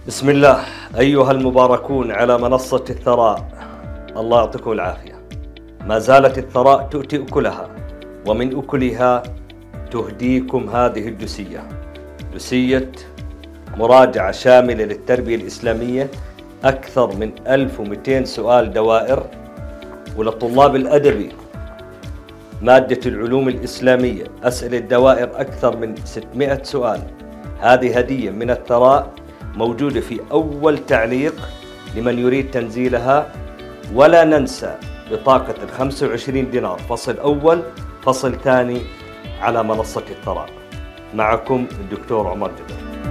بسم الله. أيها المباركون على منصة الثراء، الله يعطيكم العافية. ما زالت الثراء تؤتي أكلها، ومن أكلها تهديكم هذه الدسية، دسية مراجعة شاملة للتربية الإسلامية، أكثر من 1200 سؤال دوائر. وللطلاب الأدبي مادة العلوم الإسلامية أسئلة دوائر أكثر من 600 سؤال. هذه هدية من الثراء موجودة في أول تعليق لمن يريد تنزيلها. ولا ننسى بطاقة 25 دينار فصل أول فصل ثاني على منصة الثراء. معكم الدكتور عمر جبر.